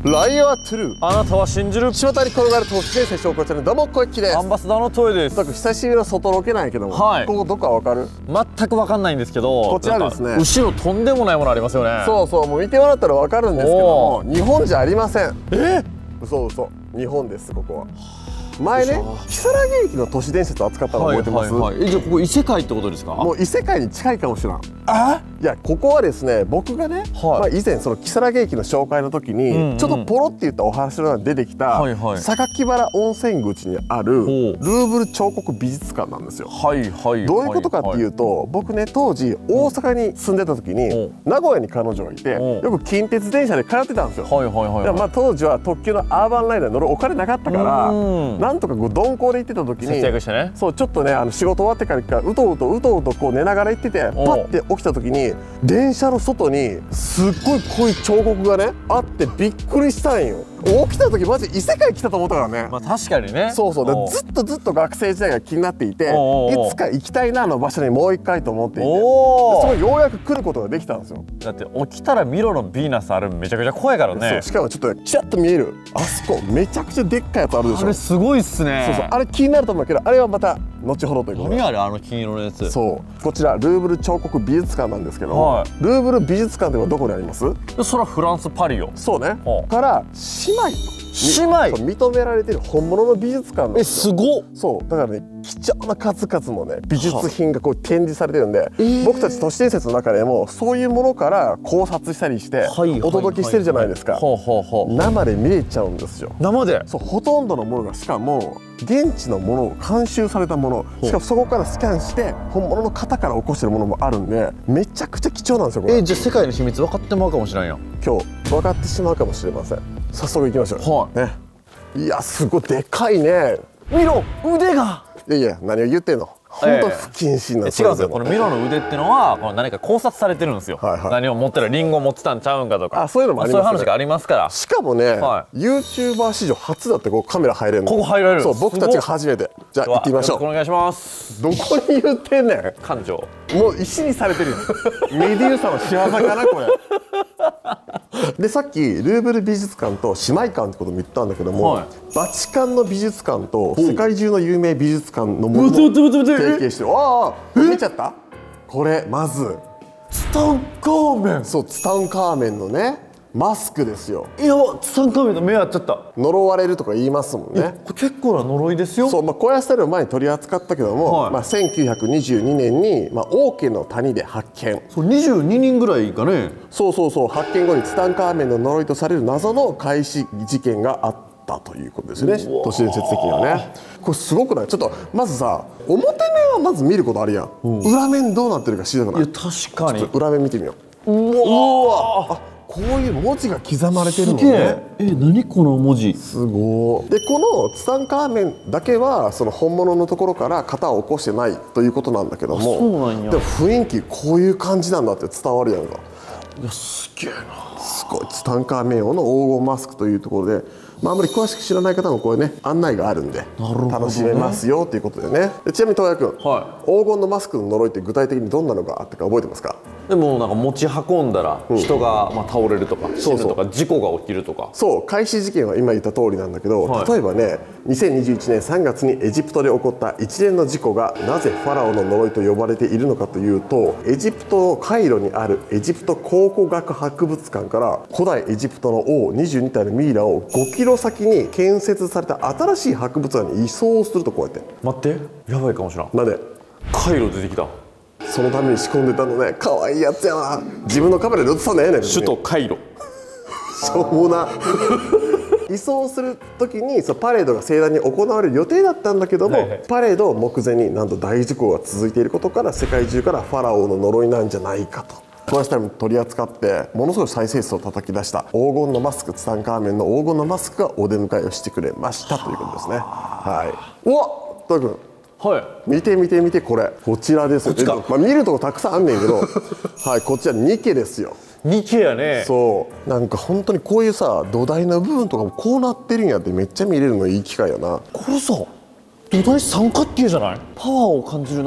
ライアートゥルー。 あなたは信じる。 巷に転がる都市伝説紹介チャンネル、どうも小池です。 アンバサダーのトイです。 久しぶりの外ロケなんやけども、 はい、 ここどこかわかる？ 全くわかんないんですけど、 こちらですね、 後ろとんでもないものありますよね。 そうそう、もう見てもらったらわかるんですけども、日本じゃありません。嘘、日本です。ここは前ね、如月駅の都市伝説を扱ったの覚えてます？ じゃあここ異世界ってことですか？ もう異世界に近いかもしれん。いや、ここはですね、僕がね、以前その如月駅の紹介の時にちょっとポロって言ったお話の中に出てきた榊原温泉口にあるルーブル彫刻美術館なんですよ。どういうことかっていうと、僕ね、当時大阪に住んでた時に名古屋に彼女がいて、よく近鉄電車で通ってたんですよ。まあ当時は特急のアーバンライナー乗るお金なかったから、なんとか鈍行で行ってた時に、 節約してね、 そうちょっとね、仕事終わってからうとうとこう寝ながら行ってて、パッて起きた時に電車の外にすっごい濃い彫刻がねあってびっくりしたんよ。起きた時マジ異世界来たと思ったからね。 まあ確かにね。 そうそう、でずっと学生時代が気になっていて、いつか行きたいなの場所にもう一回と思っていて、そこようやく来ることができたんですよ。 だって起きたらミロのヴィーナスある、めちゃくちゃ怖いからね。 しかもちょっとチラッと見えるあそこ、めちゃくちゃでっかいやつあるでしょ。 あれすごいっすね。 そうそう、あれ気になると思うけど、あれはまた後ほどということで。 何あれ、あの金色のやつ。 そう、こちらルーブル彫刻美術館なんですけど、ルーブル美術館ではどこにあります？ それはフランス・パリよ。 そうね。から姉妹認められてる本物の美術館なんですよ。 すごっ。 そうだからね、貴重な数々のね美術品がこう展示されてるんで、僕たち都市伝説の中でもそういうものから考察したりしてお届けしてるじゃないですか。生で見れちゃうんですよ。 生で。 そう、ほとんどのものがしかも現地のものを監修されたもの、しかもそこからスキャンして本物の方から起こしてるものもあるんで、めちゃくちゃ貴重なんですよこれ。 じゃあ世界の秘密分かってまうかもしれんやん。 今日分かってしまうかもしれません。早速行きましょう。ね、いや、すごいでかいね。 ミロ、腕が。 いや何を言ってんの。本当不謹慎な。 違うんですよ。このミロの腕ってのはこの何か考察されてるんですよ。何を持ってる、リンゴ持ってたんちゃうんかとか。 そういうのもありますね。 そういう話がありますから。 しかもね、YouTuber 史上初だってこうカメラ入れるの。 ここ入られる。 そう、僕たちが初めて。じゃあ行ってみましょう。 お願いします。 どこに言ってんねん。 館長。 もう石にされてるよ。メデューサの仕業かなこれ。で、さっきルーブル美術館と姉妹館ってことも言ったんだけども、バチカンの美術館と世界中の有名美術館のものを提携してる。見ちゃった？これまずツタンカーメン。 そう、ツタンカーメンのねマスクですよ。 いや、ツタンカーメンと目合っちゃった。 呪われるとか言いますもんね。 これ結構な呪いですよ。 そう、こういうスタイルを前に取り扱ったけども、1922年に王家の谷で発見。 そう、22人ぐらいがね。 そう、発見後にツタンカーメンの呪いとされる謎の開始事件があったということですね。都市伝説的にはね。これすごくない？ちょっとまずさ、表面はまず見ることあるやん。裏面どうなってるか知りたくない？いや、 確かに。 裏面見てみよう。うわ、こういう文字が刻まれてるのね。 何この文字。 すごい。で、このツタンカーメンだけはその本物のところから型を起こしてないということなんだけども、 そうなんや。 でも雰囲気こういう感じなんだって伝わるやんか。 いや、すげえな。 すごい。ツタンカーメン王の黄金マスクというところで、あんまり詳しく知らない方もこれね案内があるんで楽しめますよということでね。ちなみに東也君、黄金のマスクの呪いって具体的にどんなのがあったか覚えてますか？ でもなんか持ち運んだら人が倒れるとか死ぬとか事故が起きるとか。 そう、開始事件は今言った通りなんだけど、例えばね、2021年3月にエジプトで起こった一連の事故がなぜファラオの呪いと呼ばれているのかというと、エジプトカイロにあるエジプト考古学博物館から古代エジプトの王22体のミイラを5キロ先に建設された新しい博物館に移送すると。こうやって待って、やばいかもしれん。 なんで？ カイロ出てきた。 そのために仕込んでたのね。可愛いやつやな。自分のカメラで映さんでええねん。 首都カイロ。 しょうもな。移送する時にパレードが盛大に行われる予定だったんだけども、パレードを目前になんと大事故が続いていることから、世界中からファラオの呪いなんじゃないかと。この人も取り扱ってものすごい再生数を叩き出した黄金のマスク、ツタンカーメンの黄金のマスクがお出迎えをしてくれましたということですね。うわっ、トイ君、見てこれ、こちらですよ。見るとこたくさんあんねんけどこちらニケですよ。 ニケやね。 そう、なんか本当にこういうさ土台の部分とかもこうなってるんやって、めっちゃ見れるのいい機会やな。 これさ、土台三角形じゃない？パワーを感じるな。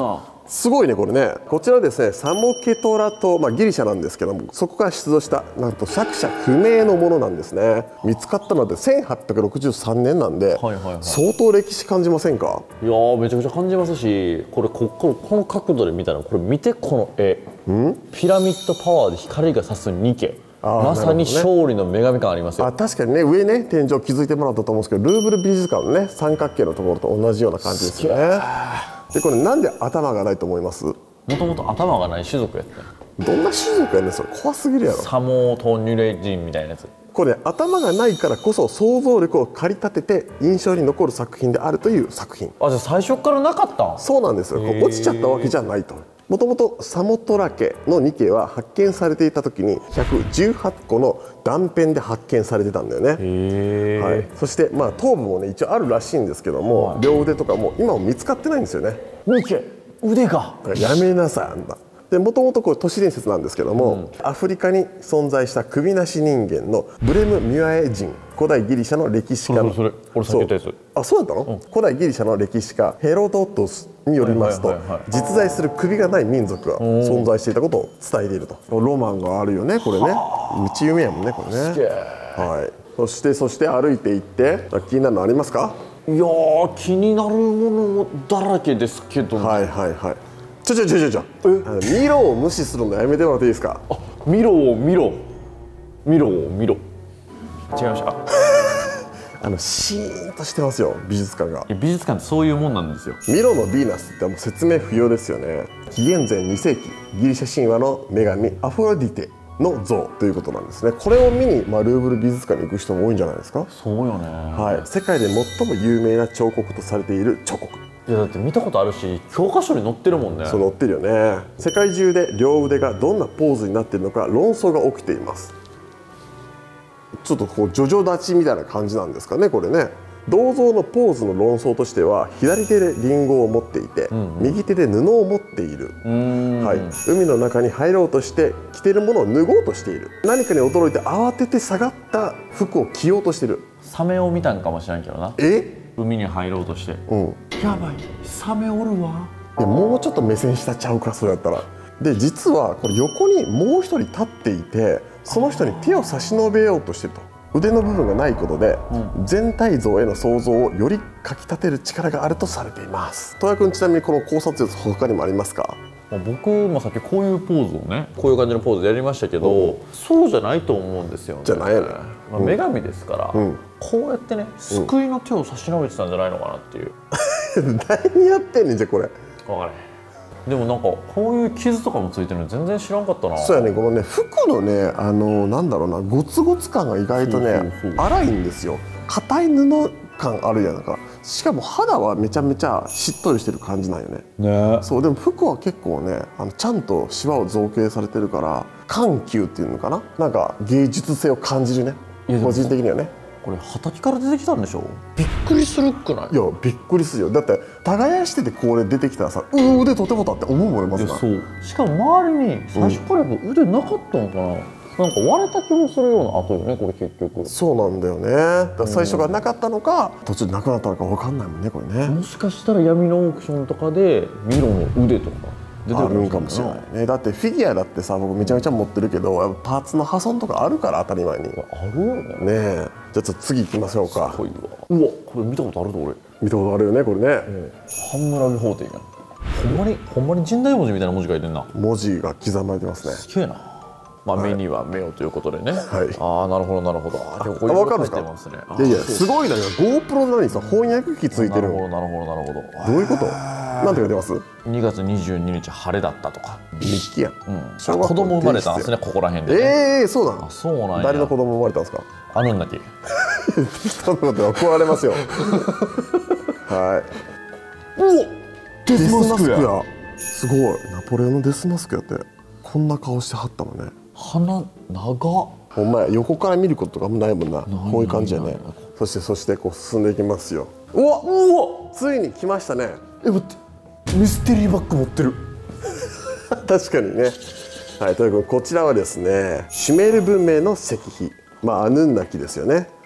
すごいねこれね。こちらですね、サモケトラ島、ギリシャなんですけども、そこから出土したなんと作者不明のものなんですね。見つかったので1863年なんで、相当歴史感じませんか？ いやー、めちゃくちゃ感じますし、この角度で見たら、これ見て、この絵、ピラミッドパワーで光が差すニケ、まさに勝利の女神感ありますよ。 確かにね、上ね天井気づいてもらったと思うんですけど、ルーブル美術館のね三角形のところと同じような感じですよね。でこれなんで頭がないと思います？ もともと頭がない種族やった。 どんな種族やねんそれ、怖すぎるやろ。 サモトニュレ人みたいなやつ。 これ、頭がないからこそ想像力を駆り立てて印象に残る作品であるという作品。 じゃあ最初からなかったん？ そうなんですよ。落ちちゃったわけじゃないと。もともとサモトラ家のニケは発見されていた時に118個の断片で発見されてたんだよね。はい、そして頭部もね一応あるらしいんですけども、両腕とかも今も見つかってないんですよね。 ニケ腕がやめなさいあんな。でもともと都市伝説なんですけども、アフリカに存在した首なし人間のブレム・ミュアエ人、古代ギリシャの歴史家の、 それ俺さっき言ったやつ。 あ、そうだったの？古代ギリシャの歴史家ヘロドトスによりますと、実在する首がない民族が存在していたことを伝えていると。ロマンがあるよねこれね。道夢やもんねこれね。はい。そして歩いていって気になるのありますか？ いやー、気になるものもだらけですけど。 はいはいはい。ミロを無視するのやめてもらっていいですか？ ミロを見ろ。違いましたシーンとしてますよ美術館が。 美術館ってそういうもんなんですよ。 ミロのヴィーナスってもう説明不要ですよね。紀元前2世紀ギリシャ神話の女神アフロディテの像ということなんですね。これを見に、ルーブル美術館に行く人も多いんじゃないですか？ そうよね。 はい、世界で最も有名な彫刻とされている彫刻。 いやだって見たことあるし、教科書に載ってるもんね。 そう載ってるよね。世界中で両腕がどんなポーズになっているのか論争が起きています。ちょっとこうジョジョ立ちみたいな感じなんですかねこれね。銅像のポーズの論争としては、左手でリンゴを持っていて、右手で布を持っている。はい、海の中に入ろうとして着てるものを脱ごうとしている。何かに驚いて慌てて下がった服を着ようとしてる。 サメを見たんかもしれんけどな。海に入ろうとして、やばいサメおるわ。 いやもうちょっと目線下ちゃうかそれやったら。で実はこれ横にもう一人立っていて、その人に手を差し伸べようとしてると。腕の部分がないことで、全体像への想像をよりかきたてる力があるとされています。戸谷君、ちなみにこの考察術他にもありますか？ 僕もさっきこういうポーズをね、こういう感じのポーズやりましたけど、そうじゃないと思うんですよね。 じゃないよね。 女神ですから、こうやってね救いの手を差し伸べてたんじゃないのかなっていう。 何やってんねんじゃこれ。 分からへん。でもなんかこういう傷とかもついてるの全然知らんかったな。 そうやね、このね服のねなんだろうな、ゴツゴツ感が意外とね粗いんですよ。硬い布感あるやんか。しかも肌はめちゃめちゃしっとりしてる感じなんよね。そうでも服は結構ねちゃんとシワを造形されてるから緩急っていうのかな、なんか芸術性を感じるね個人的にはね。 これ畑から出てきたんでしょ？びっくりするくない？ いやびっくりするよ。だって耕しててこれ出てきたらさ、腕とてもたって思うもんまずな。 そうしかも周りに最初からやっぱ腕なかったのかな、なんか割れた気もするような跡よねこれ結局。 そうなんだよね。だから最初がなかったのか途中でなくなったのか分かんないもんねこれね。 もしかしたら闇のオークションとかでミロの腕とか出てあるんかもしれないね。だってフィギュアだってさ僕めちゃめちゃ持ってるけど、やっぱパーツの破損とかあるから当たり前に。 あるよね。 ねえ、じゃあちょっと次行きましょうか。 すごいわ。うわこれ見たことあるぞ俺。 見たことあるよねこれね。 ハンムラビ法廷やん。ほんまに神代文字みたいな文字書いてんな。 文字が刻まれてますね。 すげえな。目には目をということでね。 はい。 ああなるほどなるほど。 分かるんですか？いやいやすごいな。GoPro なのにさ翻訳機ついてる。 なるほど。 どういうこと？なんて書いてます ？2月22日晴れだったとか。 日記やん。 子供生まれたんですねここら辺で。 そうなの？ あそうなんや。 誰の子供生まれたんですか？ アヌンナティ。 そんなことは怒られますよ。はい。おっデスマスクや。すごい。ナポレオンのデスマスクやってこんな顔してはったのね。 鼻長っ。 ほんまや、横から見ることとかもないもんな。こういう感じやね。そしてこう進んでいきますよ。うわついに来ましたね。 待ってミステリーバッグ持ってる。 確かにね。はい、ということでこちらはですねシュメール文明の石碑、アヌンナキですよね。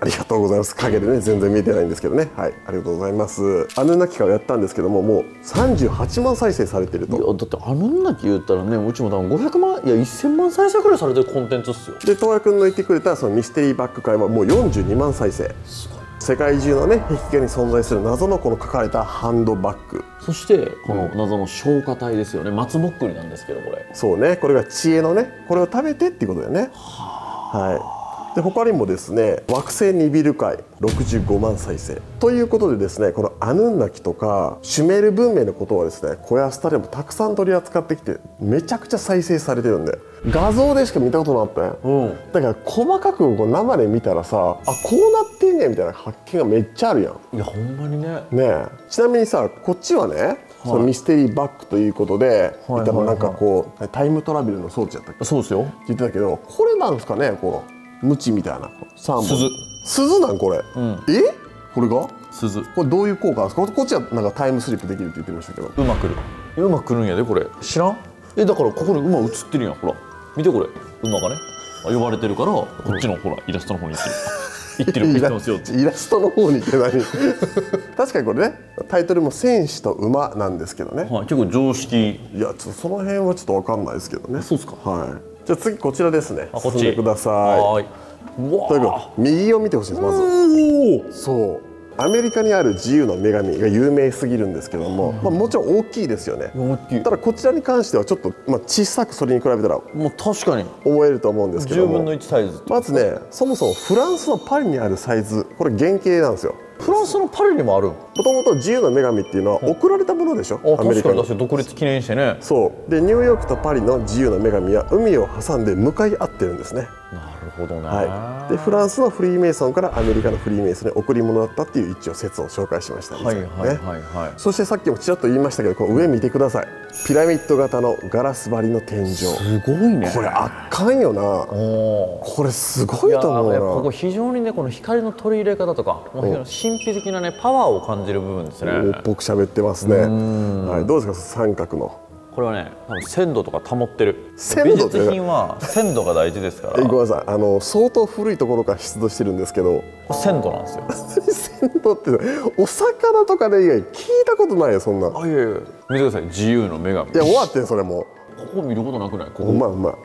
ありがとうございます。影でね全然見えてないんですけどね。はい、ありがとうございます。アヌンナキカをやったんですけども、もう38万再生されてると。 いやだってアヌンナキ言ったらね、うちも多分500万いや1000万再生くらいされてるコンテンツっすよ。 で、東也君の言ってくれたそのミステリーバック会はもう42万再生。 すごい。 世界中のね壁画に存在する謎のこの書かれたハンドバッグ、 そしてこの謎の消化体ですよね。松ぼっくりなんですけど、これそうね、これが知恵のね、これを食べてっていうことだよね。はい。で他にもですね、惑星ニビル海65万再生ということでですね、このアヌンナキとかシュメール文明のことはですね、コヤスタでもたくさん取り扱ってきてめちゃくちゃ再生されてるんで、画像でしか見たことなかったね、だから細かくこう生で見たらさ、あ、こうなってんねんみたいな発見がめっちゃあるやん。 いやほんまにね。 ねえ、ちなみにさ、こっちはね、そのミステリーバッグということで、なんかこうタイムトラベルの装置やったっけ。 そうですよ。 言ってたけど、これなんですかね、このムチみたいな3本。鈴なんこれ、これが鈴。 これどういう効果なんですか。こっちはなんかタイムスリップできるって言ってましたけど、 馬来る。馬来るんやでこれ。知らん？だからここに馬映ってるやん。ほら見てこれ、馬がね呼ばれてるから、こっちのほらイラストの方に行ってる。行ってる、行ってますよ。 イラストの方に行って何確かにこれね、タイトルも戦士と馬なんですけどね、 結構常識。 いや、ちょっとその辺はちょっと分かんないですけどね。 そうですか。 はい。じゃあ次こちらですね。 こっち進んでください。 はい。うわとにかく右を見てほしいです。まずそう、アメリカにある自由の女神が有名すぎるんですけども、もちろん大きいですよね。 大きい。 ただこちらに関してはちょっと、小さくそれに比べたらもう確かに思えると思うんですけども、 10分の1サイズ。 まずね、そもそもフランスのパリにあるサイズ、これ原型なんですよ。 フランスのパリにもある。 もともと自由の女神っていうのは送られたものでしょ、アメリカに。 確かに独立記念してね。 そうで、ニューヨークとパリの自由の女神は海を挟んで向かい合ってるんですね。 なるほどね。 はい、でフランスのフリーメイソンからアメリカのフリーメイソンに贈り物だったっていう一応説を紹介しましたね。そしてさっきもちらっと言いましたけど、この上見てください。ピラミッド型のガラス張りの天井、 すごいね。 これ圧巻よな。これすごいと思うな。 ここ非常にね、この光の取り入れ方とか神秘的なねパワーを感じる部分ですね。 僕喋ってますね。はい、どうですか、三角の。 これはね、多分鮮度とか保ってる。 鮮度って美術品は鮮度が大事ですから。 ごめんなさい、相当古いところから出土してるんですけど、 鮮度なんですよ。 鮮度ってお魚とかで以外聞いたことないよ、そんな。 いやいや、見てください、自由の女神。 いや、終わってんそれも。 ここ見ることなくない？ここうまいうまい。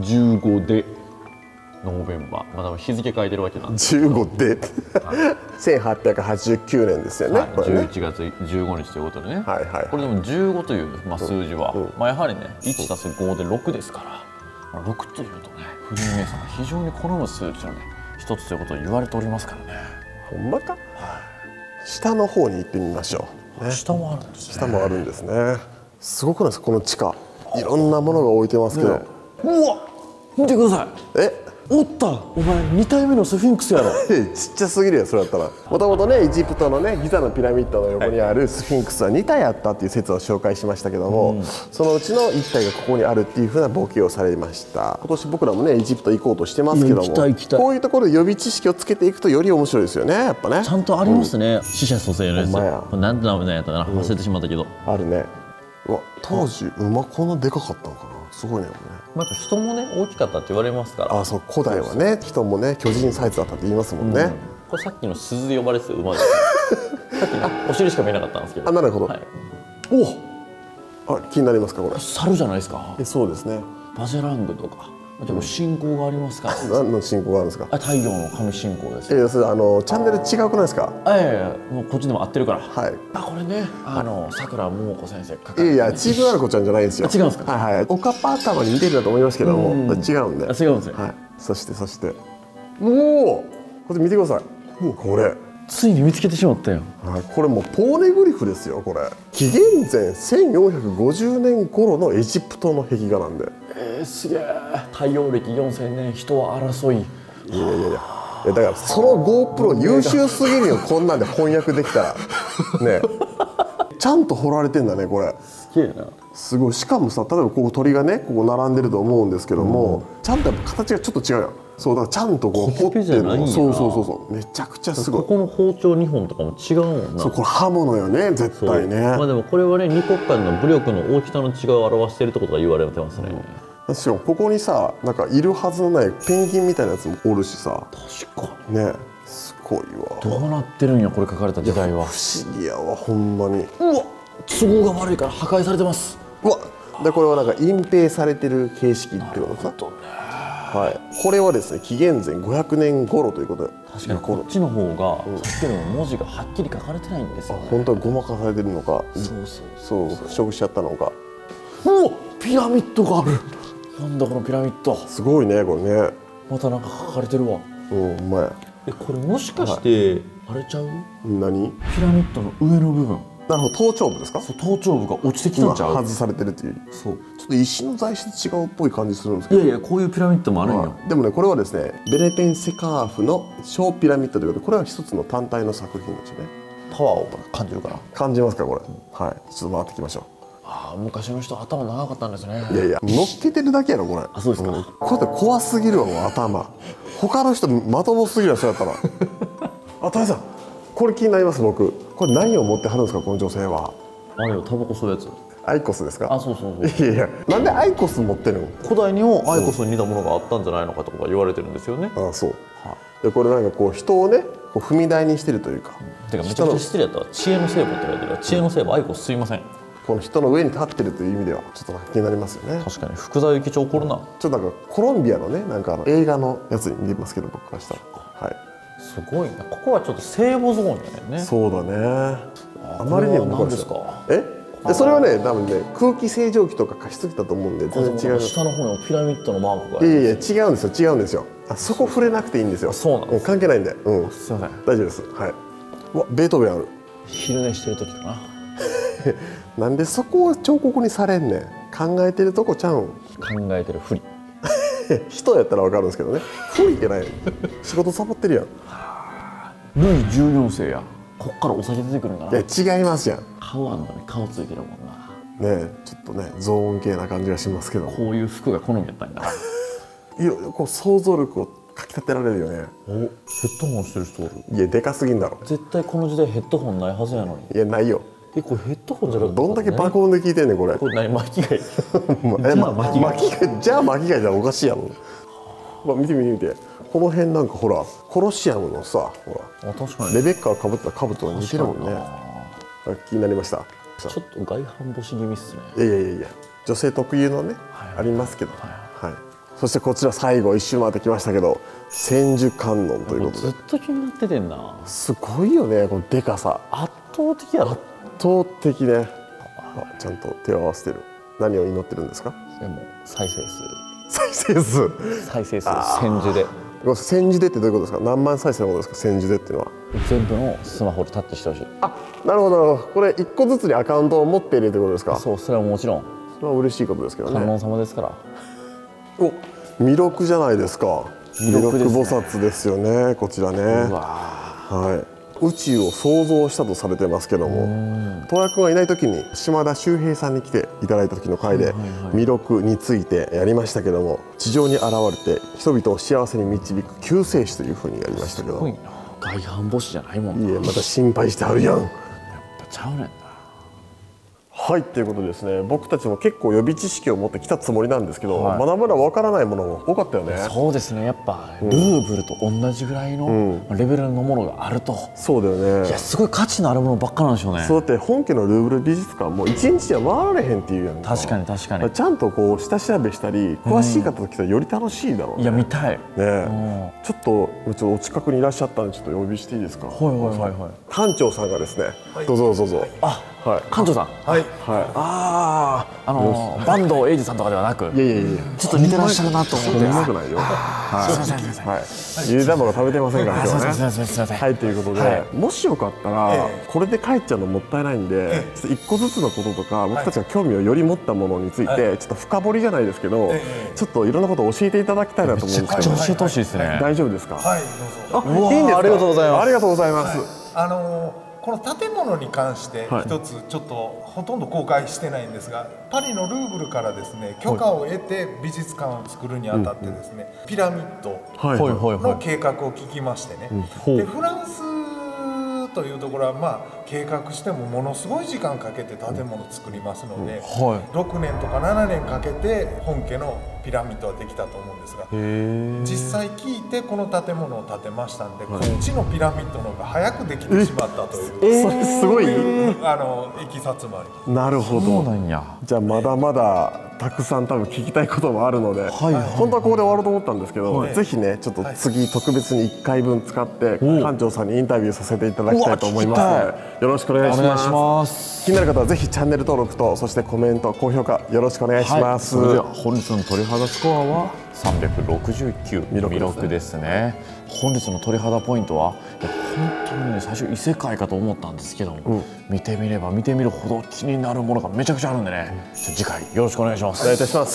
15でノーベンバー、まだ日付書いてるわけなんで。 15で1889年ですよね。 11月15日ということでね。これでも15という数字はやはりね、1足す5で6ですから、6というとね、フリーメイソンが非常に好む数値のね一つということを言われておりますからね。 ほんまか。下の方に行ってみましょう。 下もあるんですね。 下もあるんですね。すごくないですか、この地下。いろんなものが置いてますけど。 うわ、見てください。おった、お前2体目のスフィンクスやろ。 ちっちゃすぎるよ、それだったら。もともとね、エジプトのねギザのピラミッドの横にあるスフィンクスは2体あったっていう説を紹介しましたけども、そのうちの1体がここにあるっていうふうなボケをされました。今年僕らもねエジプト行こうとしてますけども、こういうところで予備知識をつけていくとより面白いですよね、やっぱね。 ちゃんとありますね、死者蘇生のやつ。なんて名前やったかな、忘れてしまったけど。 あるね。うわ、当時馬こんなでかかったのかな。すごいね。 なんか人もね大きかったって言われますから。 あ、そう、古代はね、人もね巨人サイズだったって言いますもんね。 これさっきの鈴で呼ばれてた馬です。さっきお尻しか見えなかったんですけど。 なるほど。お、気になりますか、これ。 猿じゃないですか。 そうですね。 バジェラングとか。でも信仰がありますから。 何の信仰があるんですか。 太陽の神信仰です。 それチャンネル違くないですか。 もうこっちでも合ってるから。 はい。 これね、さくらももこ先生。 いや、チームナルコちゃんじゃないんですよ。 違うんですか。 はいはい。おかっぱ頭に似てるだと思いますけども、違うんで。 違うんですよ。 はい。そしておお、これ見てください。これついに見つけてしまったよ。 これもうポーネグリフですよ。これ紀元前1450年頃のエジプトの壁画なんで。 すげえ。太陽暦4000年、人は争い。 いやだからその GoPro 優秀すぎるよ。こんなんで翻訳できたらね。ちゃんと彫られてんだね、これ。 すげえな。 すごい。しかもさ、例えばここ鳥がねここ並んでると思うんですけども、ちゃんとやっぱ形がちょっと違うよ。そうだからちゃんとこう彫ってるの。そうめちゃくちゃすごい。 ここの包丁2本とかも違うもんな。 そう、これ刃物よね、絶対ね。 でもこれはね、2国間の武力の大きさの違いを表しているってことが言われてますね。 しかもここにさ、なんかいるはずのないペンギンみたいなやつもおるしさ。 確かにね。 すごいわ。 どうなってるんやこれ書かれた時代は。 不思議やわほんまに。 うわ都合が悪いから破壊されてます。 うわでこれはなんか隠蔽されてる形式ってことですか。はい、これはですね紀元前500年頃ということで。 確かにこっちの方がさっきの文字がはっきり書かれてないんですよね。 本当にごまかされてるのか、そう腐食しちゃったのか。 うわピラミッドがある。なんだこのピラミッド。 すごいねこれね。 またなんか書かれてるわ。 うん、うまい。 これもしかしてあれちゃう？ 何？ ピラミッドの上の部分。 なるほど、頭頂部ですか？ そう、頭頂部が落ちてきたんちゃう？ 外されてるっていう。 そう。 ちょっと石の材質違うっぽい感じするんですけど。 いやいや、こういうピラミッドもあるんよ。 でもね、これはですね、ベネペンセカーフの小ピラミッドということで、これは一つの単体の作品ですね。 パワーを感じるかな。感じますかこれ？はい。ちょっと回ってきましょう。 ああ、昔の人頭長かったんですね。 いやいや、乗っけてるだけやろこれ。 あ、そうですか。 これって怖すぎるわもう頭。他の人まともすぎるわそうやったら。あ、大さん、これ気になります僕。これ何を持ってはるんですかこの女性は。 あれよ、タバコ吸うやつ。 アイコスですか？ あ、そうそうそう。 いやいや、なんでアイコス持ってるの？ 古代にもアイコスに似たものがあったんじゃないのかとか言われてるんですよね。 ああ、そう。でこれなんかこう人をね、こう踏み台にしてるというか。 てかめちゃくちゃ失礼だったら知恵の聖母って言われてるから、知恵の聖母アイコス吸いません。 この人の上に立ってるという意味ではちょっと気になりますよね。 確かに福沢諭吉怒るな。 ちょっとなんかコロンビアのね、なんか映画のやつに似てますけど僕からしたら。はい。 すごいな。ここはちょっと聖母ゾーンやね。 そうだね。あまりにも何ですか？ それはね、多分ね、空気清浄機とか加湿器だと思うんで全然違う。下の方にピラミッドのマークが。 いやいや違うんですよ、違うんですよ。あそこ触れなくていいんですよ。 そうなんです。 関係ないんで。うん。 すいません。 大丈夫です。はい。うわ、ベートーベンある。 昼寝してる時かな。 なんでそこを彫刻にされんねん。考えてるとこちゃうん。 考えてるふり。 人やったらわかるんですけどね。ふりいけない。仕事サボってるやん。 ルイ14世や。こっからお酒出てくるんかな。 いや違いますやん。 顔あんのに顔ついてるもんな。 ねえ、ちょっとねゾーン系な感じがしますけど。 こういう服が好みやったんだ。 いろいろこう想像力をかき立てられるよね。 お、ヘッドホンしてる人おる。 いやでかすぎんだろ。 絶対この時代ヘッドホンないはずやのに。 いやないよ。 これヘッドホンじゃなくてどんだけ爆音で聞いてんねんこれ。 これ何巻き貝？ じゃあ巻き貝じゃおかしいやろ。まあ見てみて。この辺なんかほらコロシアムのさ、ほら。 あ、確かに。 レベッカが被った兜と似てるもんね。気になりました。 ちょっと外反母趾気味っすね。 いやいやいや、女性特有のね、ありますけど。はい。そしてこちら最後一周回ってきましたけど、千手観音ということで。 ずっと気になっててんな。 すごいよね、このでかさ。 圧倒的やろ。 圧倒的ね。ちゃんと手を合わせてる。何を祈ってるんですか？ でも再生数。 再生数千手で。 千手でってどういうことですか？何万再生のことですか？千手でっていうのは。 全部のスマホでタッチしてほしい。 あ、なるほどなるほど。これ一個ずつにアカウントを持っているということですか？ そう、それはもちろん。 それは嬉しいことですけどね。 観音様ですから。 お、弥勒じゃないですか。弥勒菩薩ですよね。こちらね。はい。宇宙を創造したとされてますけども、戸谷君がいない時に島田秀平さんに来ていただいた時の回で弥勒についてやりましたけども、地上に現れて人々を幸せに導く救世主というふうにやりましたけど。 すごいな。外反母趾じゃないもんな。 いえ、また心配してはるやん。 やっぱちゃうねんな。 はい、ということでですね、僕たちも結構予備知識を持ってきたつもりなんですけど、まだまだわからないものも多かったよね。 そうですね、やっぱルーブルと同じぐらいのレベルのものがあると。 そうだよね。 いや、すごい価値のあるものばっかなんでしょうね。 そうだって本家のルーブル美術館も一日じゃ回られへんっていうやんか。 確かに確かに。 ちゃんとこう下調べしたり詳しい方と来たらより楽しいだろうね。 いや、見たいね。ちょっとお近くにいらっしゃったんでちょっとお呼びしていいですか？ はいはいはいはい。 館長さんがですね、どうぞどうぞ。 あ、はい。館長さん。はい。ああ、坂東栄治さんとかではなく。 いやいやいや。 ちょっと似てらっしゃるなと思って。 うまくないよ。 すみませんすみません。 はい。ゆで卵食べてませんから今日ね。 すみませんすみません。 はい、ということで、もしよかったらこれで帰っちゃうのもったいないんで、ちょっと一個ずつのこととか僕たちが興味をより持ったものについてちょっと深掘りじゃないですけど、ちょっといろんなことを教えていただきたいなと思うんですけど。 めちゃくちゃ教えてほしいですね。 大丈夫ですか？ はい、どうぞ。 あ、いいんですか？ ありがとうございます。 ありがとうございます。 この建物に関して一つちょっとほとんど公開してないんですが、パリのルーブルからですね許可を得て美術館を作るにあたってですね、ピラミッドの計画を聞きましてね、でフランスというところはまあ計画してもものすごい時間かけて建物作りますので、6年とか7年かけて本家のピラミッドはできたと思うんですが、実際聞いてこの建物を建てましたんで、こっちのピラミッドの方が早くできてしまったという、 それすごいいきさつもあります。 なるほど。 そうなんや。 じゃあまだまだたくさん多分聞きたいこともあるので、本当はここで終わろうと思ったんですけど、ぜひねちょっと次特別に1回分使って館長さんにインタビューさせていただきたいと思いますので、よろしくお願いします。気になる方はぜひチャンネル登録と、そしてコメント高評価よろしくお願いします。 それでは本日の鳥肌スコアは369魅力ですね。本日の鳥肌ポイントは本当にね、最初異世界かと思ったんですけども、見てみれば見てみるほど気になるものがめちゃくちゃあるんでね、次回よろしくお願いします。 お願いいたします。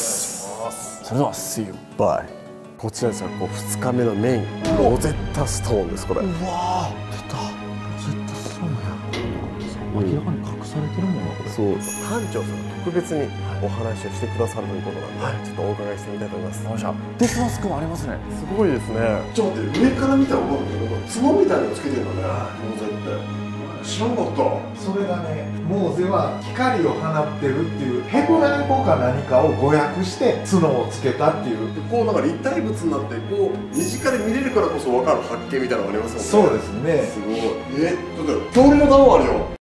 それでは See you bye。こちらですが2日目のメインロゼッタストーンです。これうわー、出たロゼッタストーンや。明らかに隠されてるもんなこれ。 そう、館長さんが特別にお話をしてくださるということなんで、ちょっとお伺いしてみたいと思います。 デスマスクもありますね。 すごいですね。ちょっと待って、上から見たら分かるけど、角みたいなのつけてるんだね、ロゼって。知らんかった。 それがね、モーゼは光を放ってるっていうヘブライ語か何かを語訳して角をつけたっていう、 こうなんか立体物になってこう身近で見れるからこそ分かる発見みたいなのがありますもんね。 そうですね。 すごい。だって恐竜の卵あるよ。